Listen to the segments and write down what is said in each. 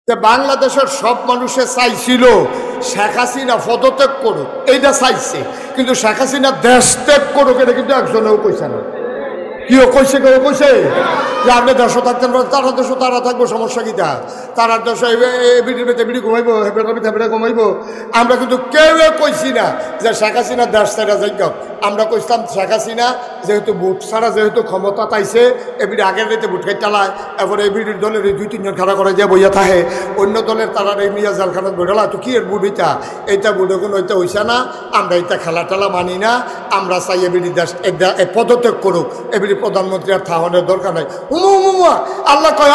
বাংলাদেশের সব মানুষে চাইছিল শেখ হাসিনা পদত্যাগ করুক, এইটা চাইছে, কিন্তু শেখ হাসিনা দেশ ত্যাগ করুক এটা কিন্তু একজনেও কইছে না। কেউ কইছে কইছে যে আপনি দেশও থাকতেন, তারা দেশও তারা থাকবো, সমস্যা কি তা? তারা দেশ বিড়ি ঘুমাইবো, হেপেটা ঘুমাইবো। আমরা কিন্তু কেউ কইছি না যে শেখ হাসিনা দেশ ছাড়া যাই। আমরা কইতাম শেখ হাসিনা যেহেতু ভোট ছাড়া যেহেতু ক্ষমতা পাইছে, এবিডি আগের রেতে ভোট খাই চালায়, এরপরে এবিডির দলের এই 2-3 জন খাড়া করে যে বইয়া থাকে, অন্য দলের তারা এই মিয়া জালখানাত বইলা তো কি এর বুট এইটা বুট এখন ওইটা হইছে না। আমরা এইটা খেলা টেলা মানি না। আমরা চাই এবিডি দেশ পদত্যাগ করুক, এবিডি প্রধানমন্ত্রী আর থাহনের দরকার নাই। আল্লাহ কয়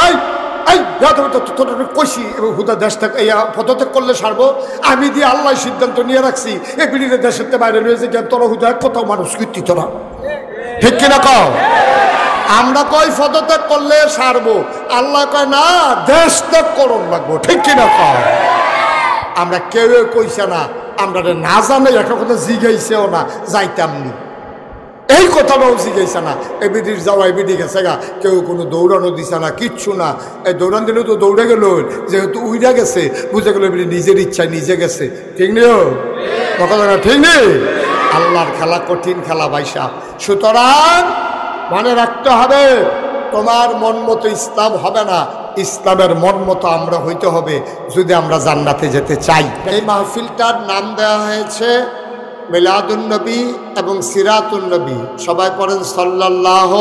কইছি এবং হুদা দেশ থেকে এই পদত্যাগ করলে সারবো। আমি দিয়ে আল্লাহ সিদ্ধান্ত নিয়ে রাখছি এবিডির দেশের বাইরে রয়েছে জ্ঞান তোরা হুদা কোথাও মানুষ কীর্তি তোরা, ঠিক কিনা কও? আমরা কই পদত্যাগ করলে সারবো, আল্লাহ কয় না দেশ ত্যাগ করুন লাগবো, ঠিক কিনা কও? আমরা কেউ কইছে না, আমরা না জানে একটা কথা জিগাইছেও না, যাইতাম নি এই কথাটাও জিগাইছে না। এবিডির যাওয়া এবিডি গেছে গা, কেউ কোনো দৌড়ানো দিছে না, কিচ্ছু না। এই দৌড়ান দিলে তো দৌড়ে গেল, যেহেতু উইরা গেছে বুঝে গেল এবিডি নিজের ইচ্ছায় নিজে গেছে, ঠিক নেই? কথা না ঠিক নেই? আল্লাহর খেলা কঠিন খেলা ভাইসা। সুতরাং মনে রাখতে হবে তোমার মন মতো ইসলাম হবে না, ইসলামের মন মতো আমরা হইতে হবে যদি আমরা জান্নাতে যেতে চাই। এই মাহফিলটার নাম দেওয়া হয়েছে মিলাদুন্নবী এবং সিরাতুন্নবী। সবাই পড়েন সাল্লাল্লাহু।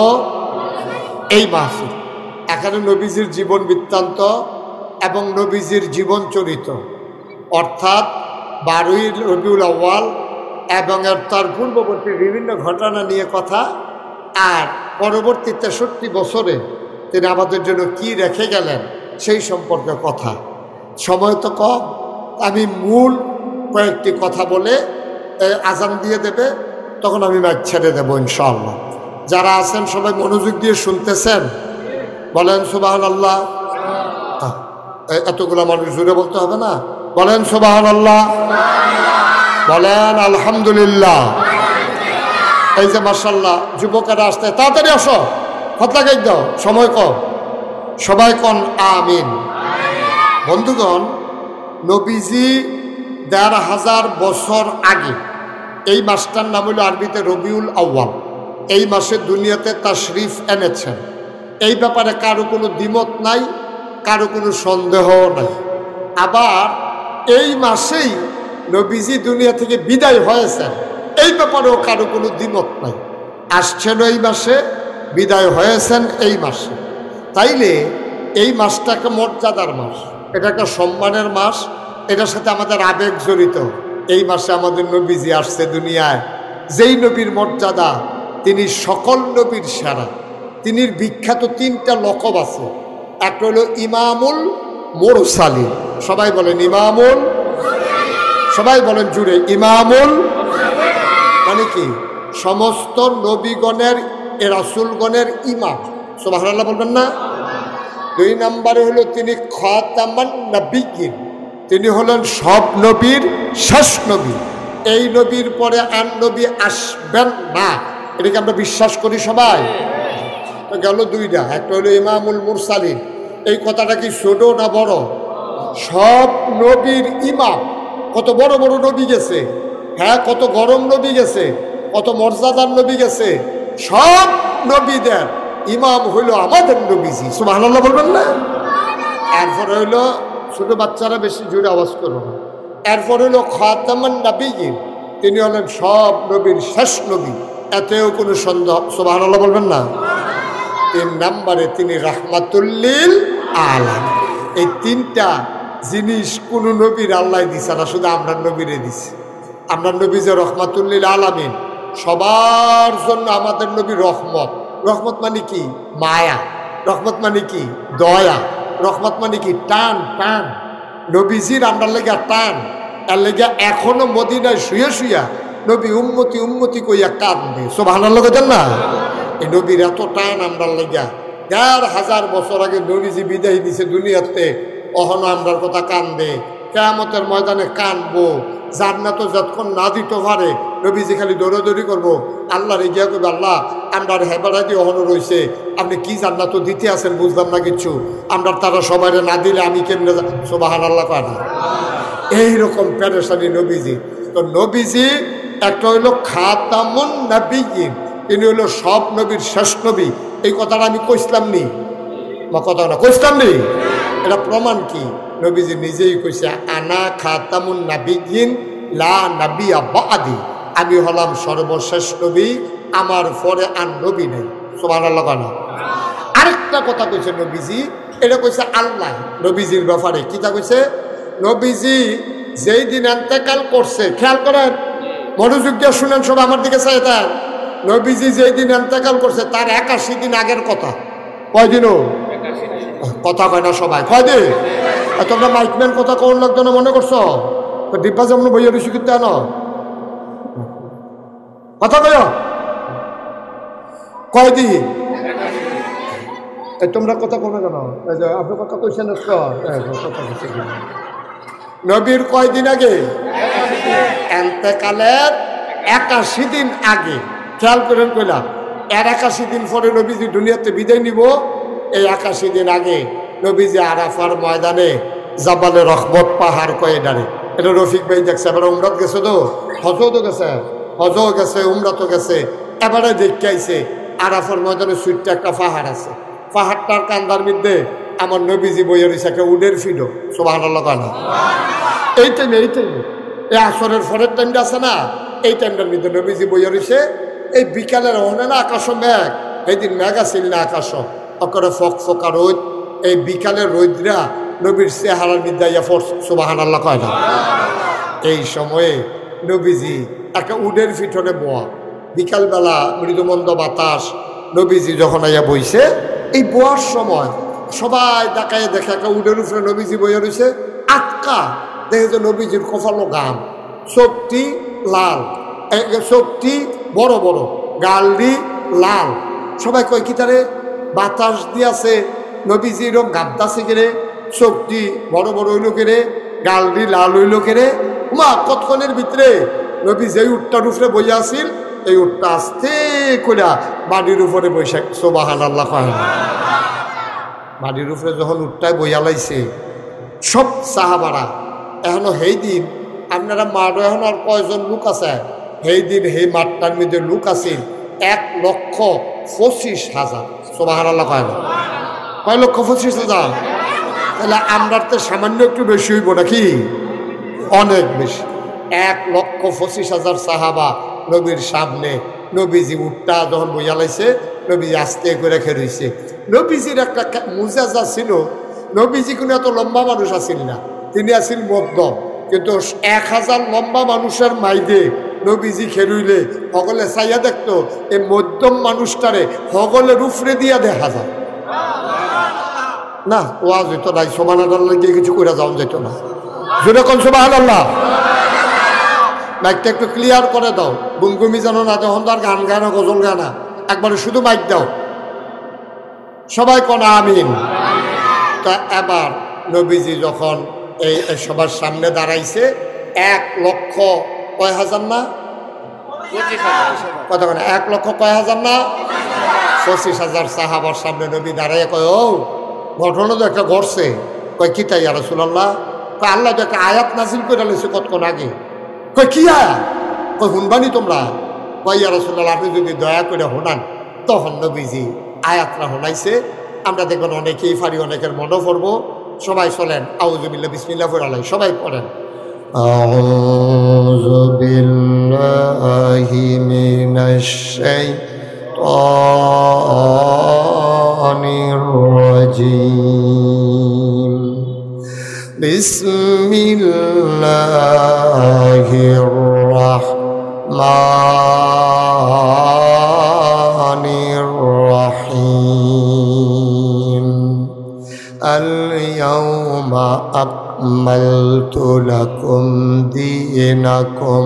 এই মাহফিল এখানে নবীজির জীবন বৃত্তান্ত এবং নবীজির জীবন চরিত, অর্থাৎ 12ই রবিউল আউয়াল এবং তার পূর্ববর্তী বিভিন্ন ঘটনা নিয়ে কথা, আর পরবর্তী 63 বছরে তিনি আমাদের জন্য কি রেখে গেলেন সেই সম্পর্কে কথা। সময় তো কম, আমি মূল কয়েকটি কথা বলে আজান দিয়ে দেবে, তখন আমি মাইক ছেড়ে দেবো ইনশাআল্লাহ। যারা আছেন সবাই মনোযোগ দিয়ে শুনতেছেন, বলেন সুবহানাল্লাহ। এতগুলো মানুষ জুড়ে বলতে হবে না, বলেন সুবহানাল্লাহ, বলেন আলহামদুলিল্লাহ। এই যে মাশাআল্লাহ যুবকেরা আসতে, তাড়াতাড়ি আসো, হাত লাগাই দাও, সময় কম, সবাই কন আমিন। বন্ধুগণ, নবীজি ১,৫০০ বছর আগে এই মাসটার নাম হলো আরবিতে রবিউল আউয়াল, এই মাসে দুনিয়াতে তাশরিফ এনেছেন। এই ব্যাপারে কারো কোনো দ্বিমত নাই, কারো কোনো সন্দেহ নাই। আবার এই মাসেই নবীজি দুনিয়া থেকে বিদায় হয়েছেন, এই ব্যাপারেও কারো কোনো দ্বিমত নাই। আসছেন এই মাসে, বিদায় হয়েছেন এই মাসে। তাইলে এই মাসটা একটা মর্যাদার মাস, এটা একটা সম্মানের মাস, এটার সাথে আমাদের আবেগ জড়িত। এই মাসে আমাদের নবীজি আসছে দুনিয়ায়, যেই নবীর মর্যাদা, তিনি সকল নবীর সেরা। তিনি বিখ্যাত 3টা লকব আছে। একটা হলো ইমামুল মুরসালিন, সবাই বলেন ইমামুল, সবাই বলেন জুড়ে ইমামুল, মানে কি সমস্ত নবীগণের রাসূলগণের ইমাম, সুবহানাল্লাহ বলবেন না? 2 নম্বরে হলো তিনি খাতামান নবিয়্যিন, তিনি হলেন সব নবীর শেষ নবী। এই নবীর পরে আর নবী আসবেন না, এটাকে আমরা বিশ্বাস করি সবাই। তো গেল 2টা, একটা হলো ইমামুল মুরসালিন। এই কথাটা কি ছোট না বড়? সব নবীর ইমাম। কত বড় বড় নবী গেছে, হ্যাঁ, কত গরম নবী গেছে, কত মর্যাদার নবী গেছে। সব নবীদের ইমাম হইল আমাদের নবীজি, সুবহানাল্লাহ বলবেন না? এরপরে হইল, ছোট বাচ্চারা বেশি জোরে আওয়াজ করো না, এরপর হইল খাতামান নবিয়্যিন, তিনি হলেন সব নবীর শেষ নবী, এতেও কোনো সন্দেহ, সুবহানাল্লাহ বলবেন না? 3 নম্বরে তিনি রাহমাতুল লিল আলামিন। এই 3টা জিনিস কোন নবীর আল্লাহ দিছে না, শুধু আমরা নবীরে দিছে। আমরা নবী যে রাহমাতুল লিল আলামিন, সবার জন্য আমাদের নবী রহমত। রহমত মানে কি? মায়া। রহমত মানে কি? দয়া। রহমত মানে কি? টান। টান নবীজির আমরা লেগা টান, এর লেগা এখনো মদিনায় শুয়ে শুয়া নবী উম্মতি উম্মতি কইয়া কাঁদবে, সুবহানাল্লাহ কইতেন না? এই নবীর এত টান আমরা লেগা। ১,৫০০ বছর আগে নবীজি বিদায় দিছে দুনিয়াতে, অহনো আমরার কথা কান্দে। কিয়ামতের ময়দানে কানবো, জান্নাত যতক্ষণ না দিতে পারে নবীজি খালি দৌড়াদৌড়ি করবো, আল্লাহ রেগিয়া করবে, আল্লাহ আমরা হেবারা দিয়ে অহনো রয়েছে, আপনি কি জান্নাত দিতে আছেন বুঝলাম না কিচ্ছু, আমরা তারা সবাই না দিলে আমি কেমনে সুবহানাল্লাহ কয় না। এইরকম পেরেশানি নবীজি। তো নবীজি একটা হইল খাতামুন নবিয়্যিন, তিনি হইল সব নবীর শেষ নবী। এই কথাটা আমি কইসলাম নি, বা কথাটা কইসলাম নি, এটা প্রমাণ কি? নবীজি নিজেই কইছে, আনা খাতামুন নবিয়্যিন লা নবিয়্যা বা'দি, আমি হলাম সর্বশেষ নবী, আমার পরে আর নবী নেই। সুবহানাল্লাহ কেন? আরেকটা কথা কইছে নবীজি, এটা কইছে আল্লাহ নবীজির ব্যাপারে। কিটা কইছে? নবীজি যেই দিন ইন্তেকাল করছে, খেয়াল করেন, মনোযোগ দিয়ে শুনেন সব, আমার দিকে চাই। তার নবীজি যেই দিন ইন্তেকাল করছে তার 81 দিন আগের কথা। কয়দিনও কথা কয় না সবাই, কয়দিন? তোমরা মাইকম্যান কথা কোন লাগতো না মনে করছো? তো ডিব্বা যেমন বইয়া রুশি করতে আনো কথা কয় কয়দিন? তোমরা কথা কোনো কেন? আপনি কথা কইছেন নবীর কয়দিন আগে? এন্তেকালের 81 দিন আগে। খেয়াল করেন কইলাম, এর 81 দিন পরে নবীজি দুনিয়াতে বিদায় নিব। এই 81 দিন আগে নবীজি আরাফার ময়দানে জাবালে রহমত পাহাড় কয়ে দাঁড়ে। এটা রফিক ভাই দেখছে, এবার উমরাত গেছে, তো হজও তো গেছে, হজও গেছে, উমরাতও গেছে। এবারে দেখতে আইছে আরাফার ময়দানে সুইটটা একটা পাহাড় আছে, পাহাড়টার কান্দার মধ্যে আমার নবীজি বইয়ের রয়েছে একটা উডের ফিডো। সুবহানাল্লাহ কেন? এই টাইমে এই আসরের পরের টাইমটা আছে না, এই টাইমটার মধ্যে নবীজি বইয়া রয়েছে। এই বিকালের ওখানে না আকাশ মেঘ, এই দিন মেঘ আসিল না আকাশ, অকরে ফক ফকা রোদ, এই বিকালের রোদরা নবীর চেহারার মধ্যে ইয়া পড়ছে। সুবহানাল্লাহ কয় না? এই সময়ে নবীজি একটা উডের ফিটনে বোয়া, বিকালবেলা মৃদুমন্দ বাতাস, নবীজি যখন আইয়া বইছে, এই বোয়ার সময় সবাই দেখায় দেখে একটা উডের উপরে নবীজি বইয়া রয়েছে। আটকা দেখে যে নবীজির কপালো গাম, চোখটি লাল, চোখটি বড় বড়, গালটি লাল। সবাই কয় কি তারে বাতাস দিয়াছে, নবীজি এরকম গাবদাছে কেড়ে, চোখটি বড় বড় হইল কেড়ে, গালটি লাল হইল কেড়ে। মা কতক্ষণের ভিতরে নবী যেই উটটার উপরে বইয়া আসিল, এই উটটা আস্তে করে বাড়ির উপরে বৈশা। সুবহানাল্লাহ কয় না? বাড়ির উপরে যখন উটটায় বইয়া লাইছে, সব সাহাবারা এখনো সেই দিন আপনারা মাঠও এখন আর কয়জন লোক আছে, সেই দিন সেই মাঠটার মধ্যে লোক আছে 1,25,000। সুবহানাল্লাহ কয় না? কয় লক্ষ 25,000? তাহলে আমরা তো সামান্য একটু বেশি হইব নাকি? অনেক বেশি। 1,25,000 সাহাবা নবীর সামনে। নবীজি উটটা যখন বইয়া লাইছে, নবীজি আস্তে করে খেয়েছে। নবীজির একটা মুজাজা ছিল, নবীজি কোনো এত লম্বা মানুষ আসিল না, তিনি আসিল মধ্যম। কিন্তু 1000 লম্বা মানুষের মাইদে নবীজি খেলুইলে সকলে চাইয়া দেখতো এই মধ্যম মানুষটারে সকলের উপরে দিয়া দেখা যায় না। ওয়াজ হইতো নাই, সুবহানাল্লাহ গিয়ে কিছু করে যাওয়া যেত না। যেরকম সুবহানাল্লাহ, মাইকটা একটু ক্লিয়ার করে দাও, গুমগুমি জানো না, তখন তার গান গানা গজল গানা, একবারে শুধু মাইক দাও, সবাই কনা আমিন। তা এবার নবীজি যখন এই সবার সামনে দাঁড়াইছে, 1,00,000 কয় হাজার না, কত 1,00,000 কয় হাজার না, 25,000 সাহাবার সামনে নবী দাঁড়াইয়া কয়, ও ঘটনা তো একটা ঘটছে। কয় কি তাই ইয়া রাসূলুল্লাহ? কয় আল্লাহ তো একটা আয়াত নাজিল করে লেছে কতক্ষণ আগে। কয় কি আয়াত? কয় শুনবানি তোমরা? কয় ইয়া রাসূলুল্লাহ আপনি যদি দয়া করে শোনান। তখন নবীজি আয়াতটা শোনাইছে। আমরা দেখবেন অনেকেই পারি, অনেকের মনে পড়বো। সবাই চলেন আউযু বিল্লাহ বিসমিল্লাহ পড়ালাই, সবাই পড়েন আউযু বিল্লাহি মিনাশ শাইতানির রাজীম বিসমিল্লাহির রাহমানির রাহিম اليوم أكملت لكم دينكم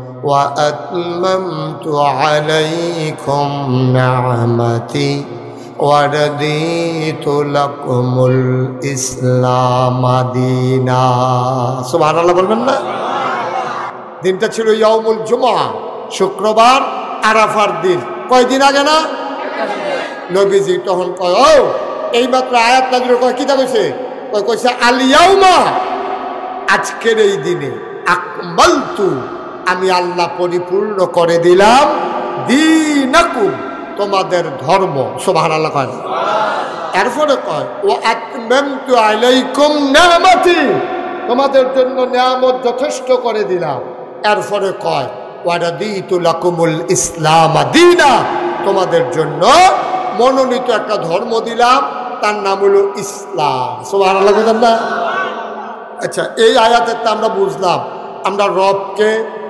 وأتممت عليكم نعمتي ওয়ারদিতু লাকুমুল ইসলাম দীনা। সুবহানাল্লাহ বলবেন না? দিনটা ছিল ইয়াউমুল জুমআ, শুক্রবার, আরাফার দিন। কয়দিন আগে না? নবীজি তখন কয়, ও এইমাত্র আয়াত নাযিল কয়, কিতা কইছে? কইছে আল ইয়াউমা, আজকের এই দিনে, আকমালতু, আমি আল্লাহ পরিপূর্ণ করে দিলাম, দীনাকুম, তোমাদের ধর্ম। সুবহানাল্লাহ কয়। এরপরে কয় ও আতমামতু আলাইকুম নিয়ামতি, তোমাদের জন্য নিয়ামত যথেষ্ট করে দিলাম। এরপরে কয় ওয়ারাদিতু লাকুমুল ইসলাম দীনা, তোমাদের জন্য মনোনীত একটা ধর্ম দিলাম, তার নাম হলো ইসলাম। সুবহানাল্লাহ বলেন না? আচ্ছা, এই আয়াতের তো আমরা বুঝলাম আমরা রবকে,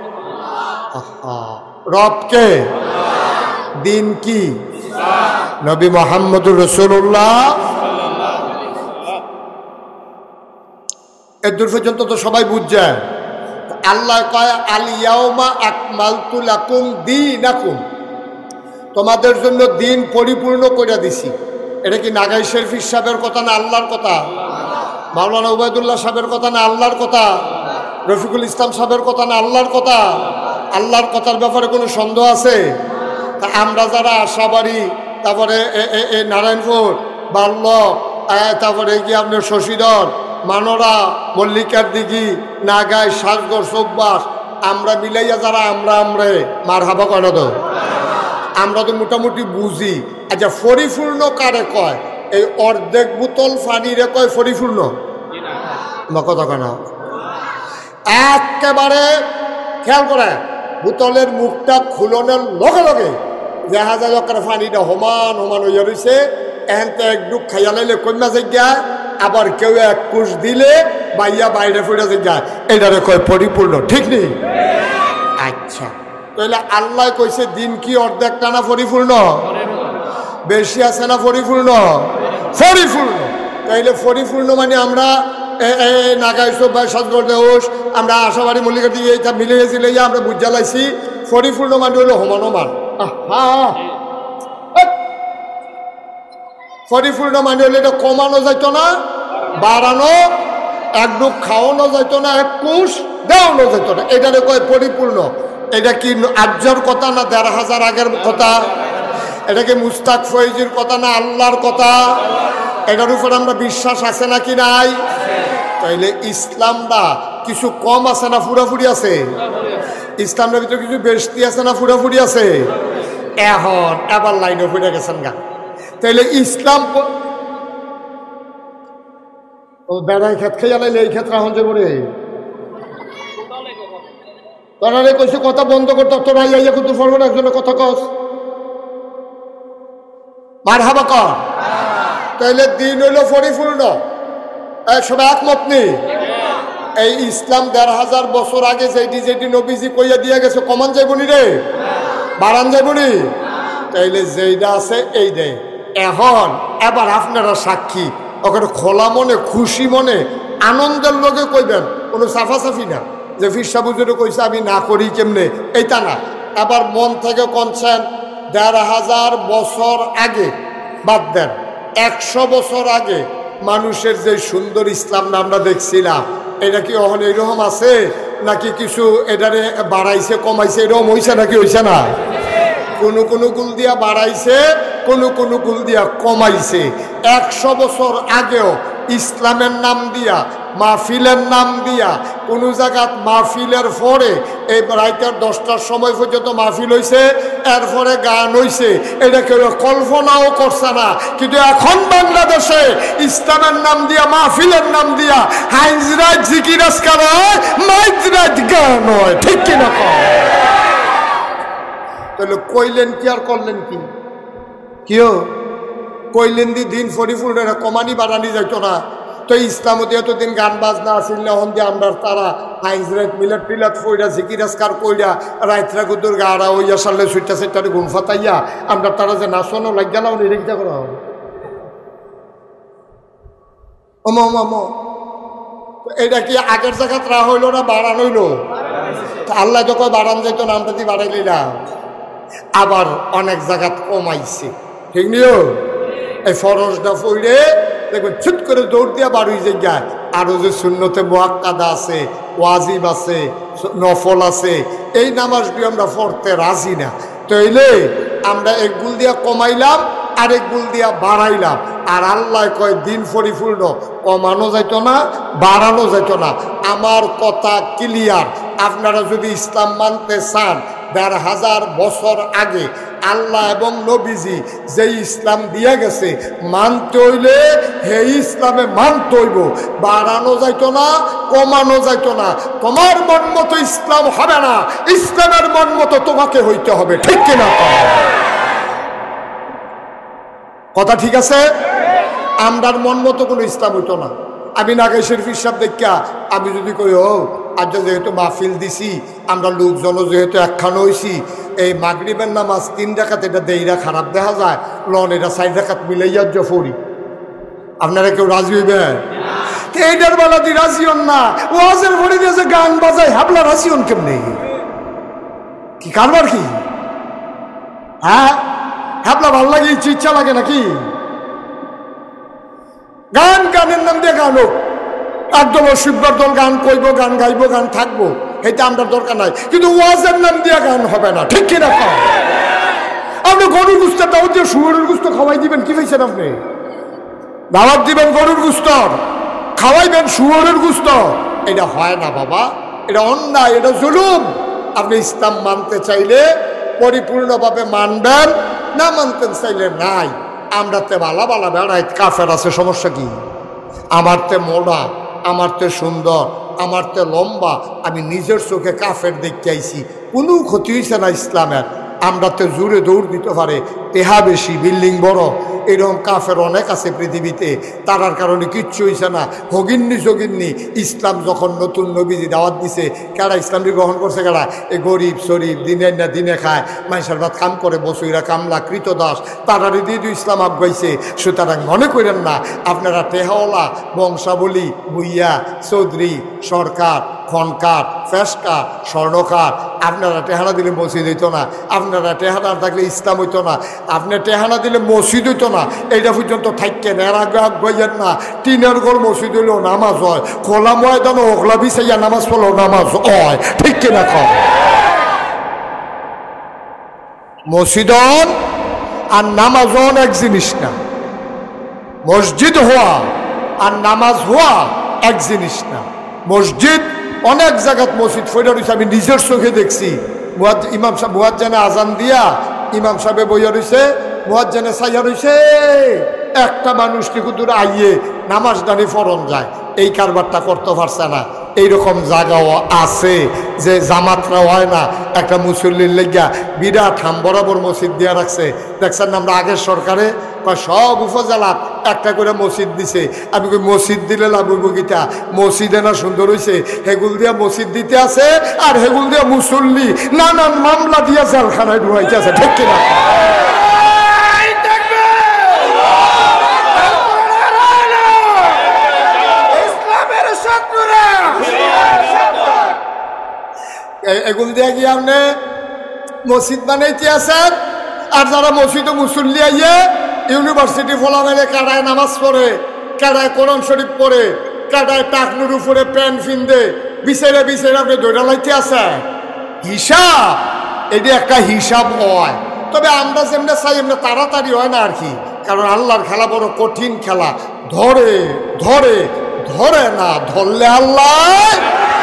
রবকে, দিন কি? নবী মুহাম্মদুর রাসূলুল্লাহ। এদূর পর্যন্ত তো সবাই বুঝছে। আল্লাহ কয় আল ইয়াউমা আকমালতু লাকুম দীনাকুম, তোমাদের জন্য দিন পরিপূর্ণ করে দিছি। এটা কি নাগাই শরীফ সাহেবের কথা না আল্লাহর কথা? মাওলানা উবাইদুল্লাহ সাহেবের কথা না আল্লাহর কথা? রফিকুল ইসলাম সাহেবের কথা না আল্লাহর কথা? আল্লাহর কথার ব্যাপারে কোনো সন্দেহ আছে? তা আমরা যারা আশাবাড়ি, তারপরে নারায়ণপুর, বাল্লভ, তারপরে কি আপনার শশীধর, মানরা, মল্লিকার দিঘি, নাগাই, সাজগড়, চৌবাস, আমরা মিলাইয়া যারা আমরা মার হাবা কয় না তো? আমরা তো মোটামুটি বুঝি। আচ্ছা, পরিপূর্ণ কারে কয়? এই অর্ধেক বোতল পানিরে কয় পরিপূর্ণ? কথা কেনা একেবারে খেয়াল করে, বোতলের মুখটা খুলনের লগে লগে দেখা যায় পানিটা সমান সমান হইয়া রয়েছে। এহেনতে একটু খাইয়া লাইলে কন্যা জায়গায়, আবার কেউ এক কুশ দিলে বাইয়া বাইরে ফুটে যায়, এটারে কয় পরিপূর্ণ। ঠিক নেই? আচ্ছা, তাহলে আল্লাহ কইছে দিন কি অর্ধেকটা না পরিপূর্ণ? বেশি আছে না পরিপূর্ণ? পরিপূর্ণ। তাইলে পরিপূর্ণ মানে আমরা নাগাই সবাই সাজগড় দেওস, আমরা আশাবাড়ি মল্লিকার দিকে এটা মিলে গেছিলে, আমরা বুঝা লাইছি পরিপূর্ণ মানে হলো সমান সমান। পরিপূর্ণ মানে হলে এটা কমানো যাইতো না, বাড়ানো, একটু খাওয়ানো যাইতো না, এক কুশ দেওয়ানো যাইতো না, এটারে কয় পরিপূর্ণ। এটা কি আর্যর কথা না ১৫০০ আগের কথা? এটা কি মুস্তাক ফয়েজির কথা না আল্লাহর কথা? এটার উপর আমরা বিশ্বাস আছে নাকি নাই? তাইলে ইসলামটা কিছু কম আছে না পুরাপুরি আছে? ইসলামের ভিতরে কিছু বেশি আছে না পুরাপুরি আছে? এখন এবার লাইনে ফুটে গেছেন গা। তাইলে ইসলাম বেড়াই খেত খেয়ে লাইলে এই ক্ষেত্রে এখন যাবো রে, তোরা কইছে কথা বন্ধ করতে, তোরা ইয়া কিন্তু ফরবো না, একজনের কথা কস মার হাবা কর। তাইলে দিন হইল পরিপূর্ণ, সবাই একমত নেই? এই ইসলাম ১৫০০ বছর আগে যেটি নবীজি কইয়া দিয়ে গেছে, কমান যাইবনি রে, বাড়ান যাইবনি? তাইলে যেইটা আছে এই দে। এখন এবার আপনারা সাক্ষী, ওখানে খোলা মনে, খুশি মনে, আনন্দের লোকে কইবেন, কোনো সাফাসাফি না যে ফিরসা বুজুরে কইছে আমি না করি কেমনে, এইটা না। এবার মন থেকে কনছেন ১৫০০ বছর আগে বাদ দেন, ১০০ বছর আগে মানুষের যে সুন্দর ইসলাম আমরা দেখছিলাম, এটা কি এখন এইরকম আছে নাকি কিছু এটারে বাড়াইছে কমাইছে, এরকম হইছে নাকি হইছে না? কোনো কোনো গুল দিয়া বাড়াইছে, কোনো কোনো গুল দিয়া কমাইছে। ১০০ বছর আগেও ইসলামের নাম দিয়া, মাহফিলের নাম দিয়া, কোনো জায়গাত মাহফিলের পরে এই রাইতের 10টার সময় পর্যন্ত মাহফিল হয়েছে, এরপরে গান হয়েছে, এটা কেউ কল্পনাও করছে না। কিন্তু এখন বাংলাদেশে ইসলামের নাম দিয়া, মাহফিলের নাম দিয়া হাইজরাত জিকির আজকার হয়, মাইজরাত গান হয়। ঠিক কিনা? তাহলে কইলেন কি আর করলেন কি? কেউ কইলেন দিন পরিপূর্ণ, কমানি বাড়ানি যাইতো না। তো ইসলামতে এতদিন গান বাজনা আসিল না, হন দিয়ে আমরা তারা হাইজ রাত মিলাট টিলাট ফইরা জিকির আজকার কইরা রাইতরা গুদুর গাড়া ওইয়া সারলে সুইটা সেটারে ঘুম ফাতাইয়া আমরা তারা যে নাচনও লাগিয়া না রেখিতা করা হবে। এটা কি আগের জায়গা ত্রা হইল না বাড়ান হইল? আল্লাহ যখন বাড়ান যাইতো না, আমরা দিয়ে বাড়াইলি না। আবার অনেক জায়গা কমাইছে, ঠিক নিও? এই ফরজটা পড়ে দেখবেন ছুট করে দৌড় দিয়া বাড়ি জায়গায় আরো যে সুন্নতে মুআক্কাদা আছে, ওয়াজিব আছে, নফল আছে, এই নামাজগুলো আমরা পড়তে রাজি না। তাইলে আমরা এক গুল দিয়া কমাইলাম আর এক গুল দিয়া বাড়াইলাম। আর আল্লাহ কয় দিন পরিপূর্ণ, কমানো যাইত না, বাড়ানো যাইত না। আমার কথা ক্লিয়ার। আপনারা যদি ইসলাম মানতে চান, ১৫০০ বছর আগে আল্লাহ এবং নবীজি যে ইসলাম দিয়া গেছে, মানতে হইলে হে ইসলামে মানতে হইব। বাড়ানো যাইত না, কমানো যাইত না। তোমার মন মতো ইসলাম হবে না, ইসলামের মন মতো তোমাকে হইতে হবে। ঠিক কিনা কথা? ঠিক আছে? আমরার মন মতো কোনো ইসলাম হইতো না। আমি নাগাই শরীফ সাহেব দেখা আমি যদি কই ও আজ যেহেতু মাহফিল দিছি, আমরা লোকজন যেহেতু একখান হয়েছি, এই মাগরিবের নামাজ ৩ রাকাত, এটা দেইরা খারাপ দেখা যায়, লন এটা ৪ রাকাত মিলাইয়া ফরি। আপনারা কেউ রাজি হইবেন? এইটার বেলা দি রাজি হন না। ওয়াজের ভরে দিয়েছে গান বাজায়, হাবলা রাজি হন কেমনি? কি কারবার কি? হ্যাঁ, হাবলা ভাল লাগে, ইচ্ছা লাগে নাকি? গান গানের নাম দিয়ে গান হোক, একদম শিববার দল গান কইব, গান গাইব, গান থাকবো, এটা আমরা দরকার নাই। কিন্তু ওয়াজের নাম দিয়ে গান হবে না। ঠিক কিনা? আপনি গরুর গুস্তের দাওয়াত দিয়ে শুয়োরের গুস্ত খাওয়াই দিবেন, কি পেয়েছেন? আপনি দাওয়াত দিবেন গরুর গুস্ত, খাওয়াইবেন শুয়োরের গুস্ত, এটা হয় না বাবা, এটা অন্যায়, এটা জুলুম। আপনি ইসলাম মানতে চাইলে পরিপূর্ণভাবে মানবেন, না মানতে চাইলে নাই। আমরা তে বালা বালা বেড়াই, কাফের আছে, সমস্যা কি? আমার তে মোড়া, আমার তে সুন্দর, আমার তে লম্বা, আমি নিজের চোখে কাফের দেখতে আইছি, কোনো ক্ষতি হয়েছে না ইসলামের। আমরা তো জোরে দৌড় দিতে পারে, টেহা বেশি, বিল্ডিং বড়, এরকম কাফের অনেক আছে পৃথিবীতে, তারার কারণে কিচ্ছু হয়েছে না। হগিন্নি যোগিন্নি ইসলাম যখন নতুন নবীজি দাওয়াত দিছে, কারা ইসলামটি গ্রহণ করছে? কারা? এই গরিব শরীফ, দিনে না দিনে খায়, মানুষের ভাত কাম করে, বসুইরা কামলা কৃতদাস, তারারই দিয়ে ইসলাম আগাইছে। সুতরাং মনে করেন না আপনারা টেহাওয়ালা, বংশাবলী, ভুইয়া, চৌধুরী, সরকার, খনকার, ফেসকার, স্বর্ণকার, আপনারা টেহানা দিলে মসজিদ হইতো না, আপনারা টেহানা থাকলে ইসলাম হইতো না, আপনার টেহানা দিলে মসজিদ হইতো না। এইটা পর্যন্ত থাকেন, এর আগে আগাইয়েন না। টিনের ঘর মসজিদ হইলেও নামাজ হয়, খোলা ময়দান ওখলা বিছাইয়া নামাজ পড়লেও নামাজ হয়। ঠিক কিনা কম? মসজিদন আর নামাজন এক জিনিস না। মসজিদ হওয়া আর নামাজ হওয়া এক জিনিস না। মসজিদ অনেক জায়গাত মসজিদ ফেরা রয়েছে, আমি নিজের চোখে দেখছি। ইমাম সাহেব মুয়াজ্জিনে আজান দিয়া ইমাম সাহেবে বইয়া রয়েছে, মুয়াজ্জিনে চাইয়া রয়েছে, একটা মানুষ টিকু দূরে আইয়ে নামাজ দানি ফরন যায়, এই কারবারটা করতে পারছে না। এইরকম জায়গাও আছে যে জামাতরা হয় না, একটা মুসল্লির লেগা বিরাট হাম বরাবর মসজিদ দিয়া রাখছে। দেখছেন না আমরা আগের সরকারে সব উপজেলাত একটা করে মসজিদ দিছে। আমি কই মসজিদ দিলে লাভগিতা, মসজিদে না সুন্দর হয়েছে, হেগুল দিয়া মসজিদ দিতে আছে আর হেগুল দিয়া মুসল্লি নানান মামলা দিয়া জেলখানায় ঢুকাইতে আছে। ঠিক কিনা? এগুল দিয়ে গিয়ে আপনি মসজিদ বানাইতে আছেন, আর যারা মসজিদে মুসল্লি আইয়ে ইউনিভার্সিটি ফলা মেলে কাটায় নামাজ পড়ে, কাটায় কোরআন শরীফ পড়ে, কাটায় টাকনুর উপরে প্যান্ট ফিন্দে, বিছাইরা বিছাইরা আপনি দৌড়া লাইতে আছে। হিসাব, এটি একটা হিসাব হয়। তবে আমরা যেমনি চাই এমনি তাড়াতাড়ি হয় না আর কি, কারণ আল্লাহর খেলা বড় কঠিন খেলা। ধরে ধরে ধরে না ধরলে আল্লাহ